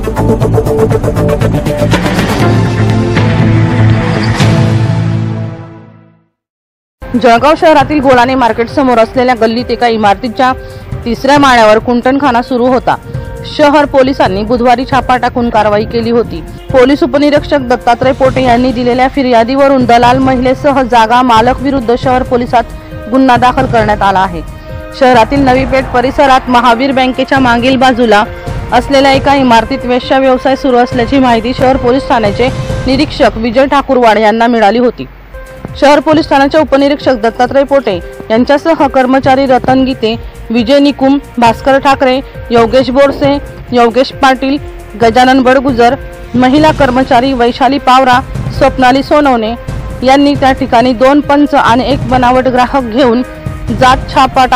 जळगाव शहरातील गोलाने मार्केट समोर असलेल्या गल्लीत एका इमारतीच्या 3ऱ्या माळ्यावर कुंटणखाना सुरू होता। शहर पोलिसांनी बुधवारी छापा टाकून कारवाई केली होती। पोलीस उपनिरीक्षक दत्तात्रय पोटे यांनी दिलेल्या फिर्यादीवरून दलाल महिलेसह जागा मालक विरुद्ध शहर पोलिसात गुन्हा दाखल करण्यात आला आहे। शहरातील नवी पेठ परिसरात महावीर बँकेच्या मागील बाजूला असलेल्या एका इमारतीत वेश्या व्यवसाय सुरू असल्याची माहिती शहर पोलीस ठाण्याचे निरीक्षक विजय ठाकूरवाड यांना मिळाली होती। शहर पोलीस ठाण्याचे उपनिरीक्षक दत्तात्रय पोटे यांच्यासह कर्मचारी रतन गीते, विजय निकुम, भास्कर ठाकरे, योगेश बोरसे, योगेश पाटील, गजानन बडगुजर, महिला कर्मचारी वैशाली पावरा, स्वप्नाली सोनवणे यांनी त्या ठिकाणी 2 पंच आणि 1 बनावट ग्राहक घेऊन जात छापा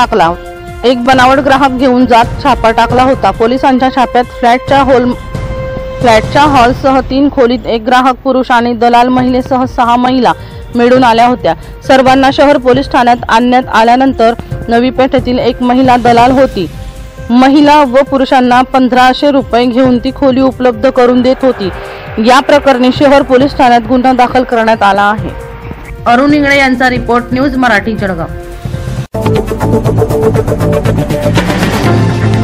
टाकला होता। पोलिसांच्या छाप्यात फ्लॅटच्या हॉलसह 3 खोलीत 1 ग्राहक पुरुष आणि दलाल महिलेसह 6 महिला मिळून आल्या होत्या। सर्वांना शहर पोलीस ठाण्यात आणण्यात आल्यानंतर नवी पेठेतील एक महिला दलाल होती। महिला व पुरुषांना 1500 रुपये घेऊन ती खोली उपलब्ध करून देत होती। या प्रकरणी शहर पोलीस ठाण्यात गुन्हा दाखल करण्यात आला आहे। अरुण इंगळे यांचा रिपोर्ट, न्यूज मराठी, जळगाव।